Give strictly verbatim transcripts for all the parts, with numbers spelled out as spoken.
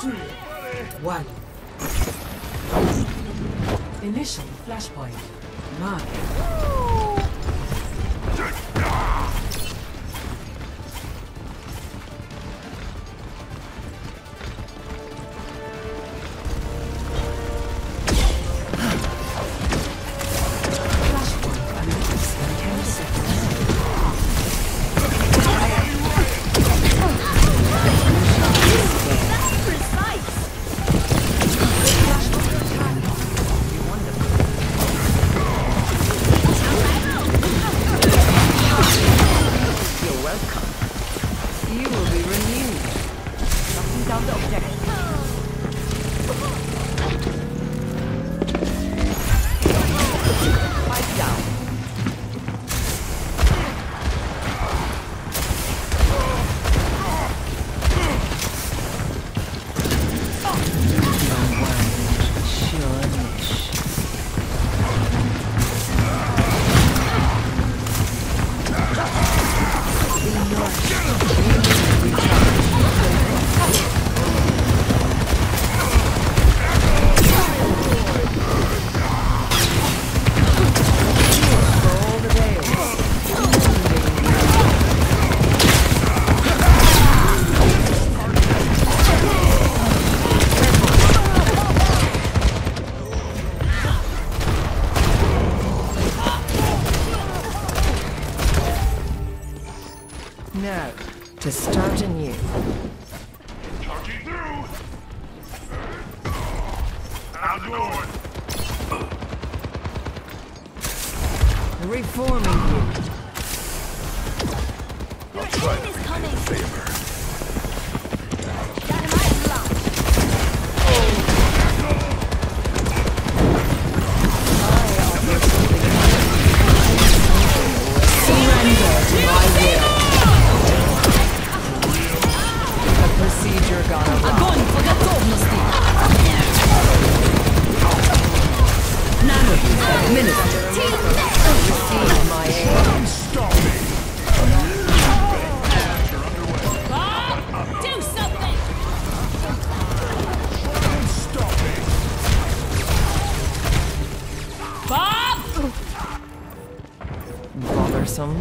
two, one. Initial flashpoint. Mark. Now, to start anew. Talking through. How's it going? Reforming you. Your team is coming. Favor. Dynamite launch. Surrender to my will. The procedure gone awry. Огонь по готовности! Administer. Receive my aid. Stop me. Do something! Stop me. Bob! Bothersome.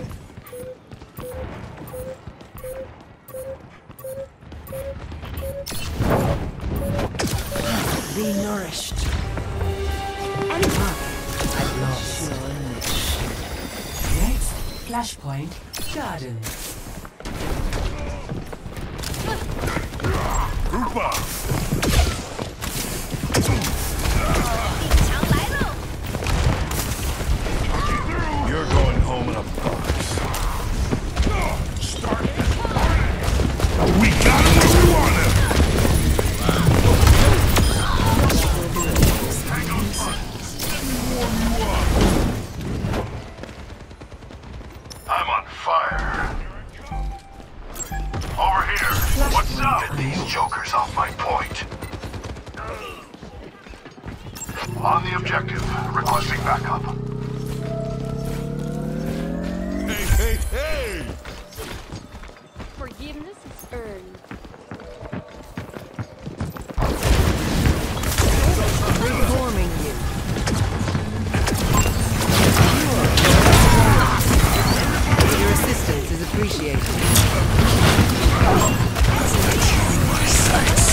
Be nourished. And mark. I've lost. Next flashpoint. Garden. Group up. 强来喽 You're going home in a box. Start it. We got him where we want him. Hang on tight. Let me warm you up. I'm on fire. Over here. What's up? Get these jokers off my point. On the objective. Requesting backup. Hey, hey, hey! Forgiveness is earned. Reforming you. Your assistance is appreciated. My sights.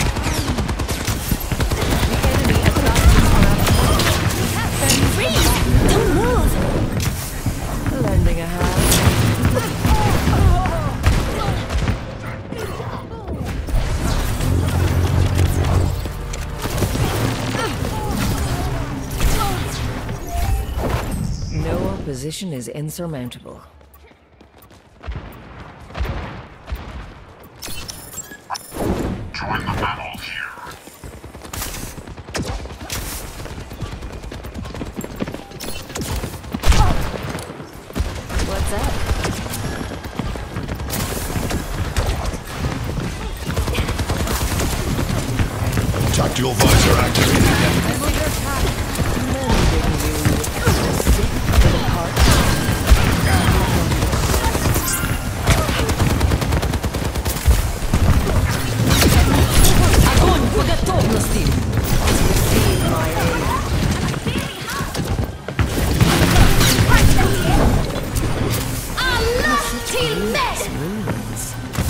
Freeze! Don't move! Lending a hand. No opposition is insurmountable. Join the battle here. What's up? Tactical visor activated. настиг. Receive my aid. Allah teammate! Wounds.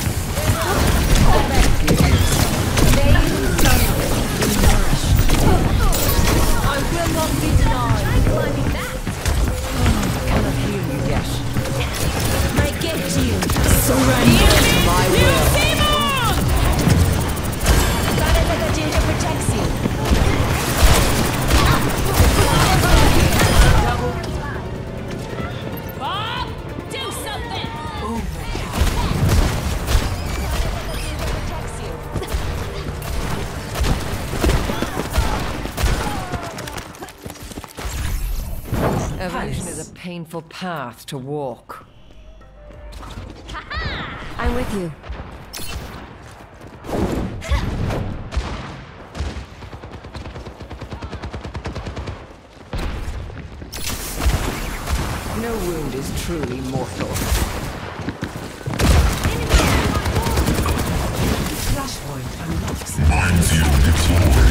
I will not be denied. I'm climbing back. Cannot heal you yet. I get you. Surrender to my will. Gotta let the ginger protects you. Bob, do something. Protects you. Evolution is a painful path to walk. I'm with you. No wound is truly mortal. Flashpoint unlocks. Minefield deployed.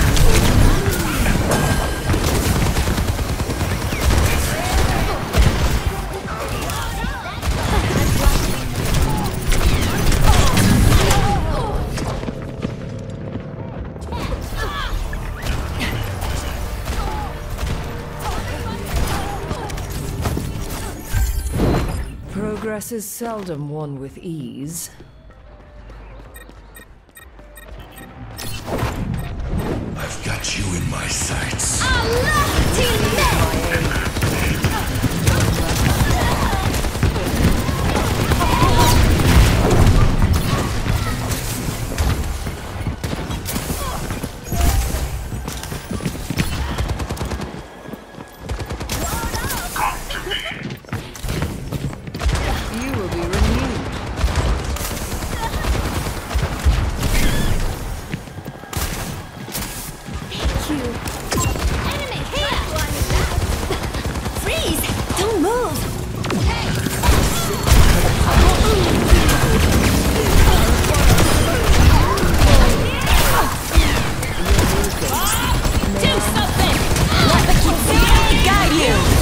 Progress is seldom won with ease. I've got you in my sights. Allah teammate! You will be renewed. Thank you. Enemy here! Freeze! Don't move! Do something. Let the keep guide you!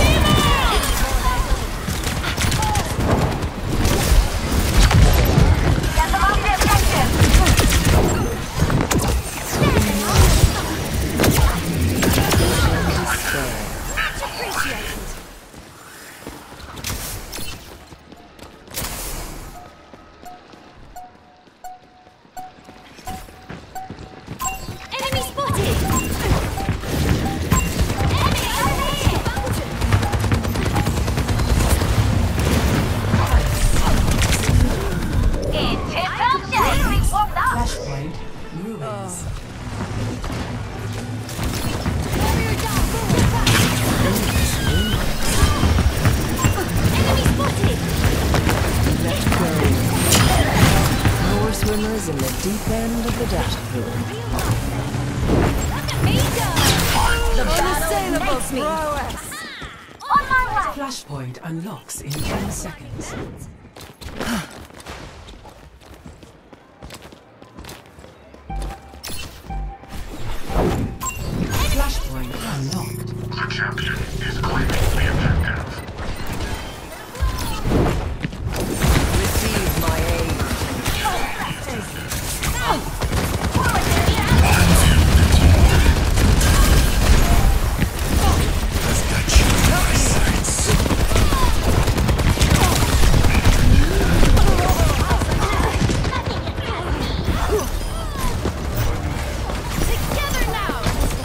Enemy spotted! Enemy over here! It's his warmed up! Flashpoint ruins. Enemy spotted! Let go. More swimmers in the deep end of the data pool. Look at me go! The battle makes me! On my way! Flashpoint unlocks in ten seconds. Flashpoint unlocked. The champion is claiming the objective. Receive my aid. I've got you in my sights. Together now!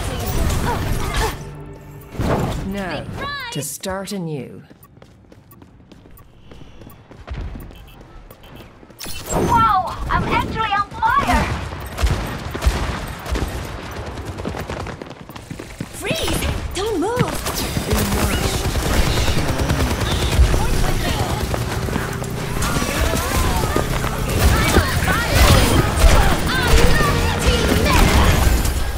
Now, to start anew. Wow! I'm actually on fire! Freeze! Don't move!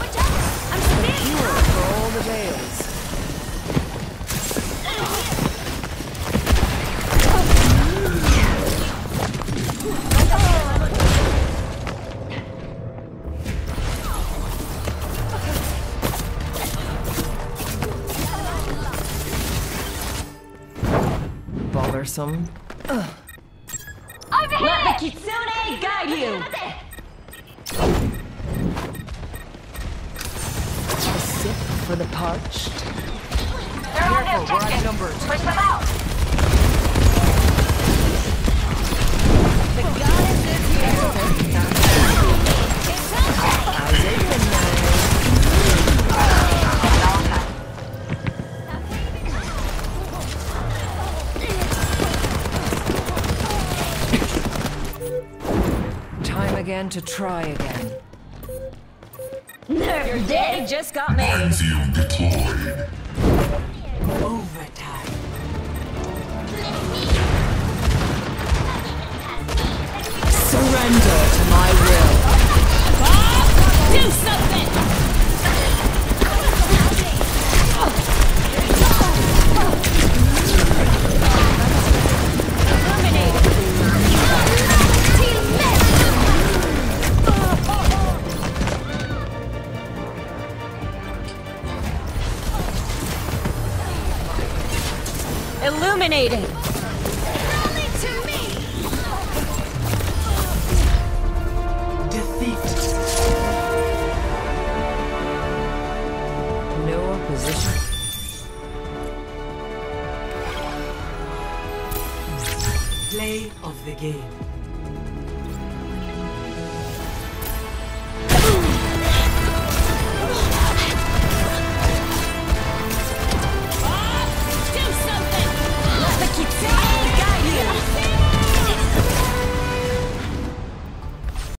For all the veils. cumbersome. Let the Kitsune guide you! A sip for the parched. Careful, we're outnumbered. Push them out! The goddess is here! Eyes open now. Time again to try again. Your day just got made! Minefield deployed. Overtime. Surrender to my will. Bob, do something! Eliminated! Team miss! Illuminated! To me! Defeat. No opposition. Play of the game.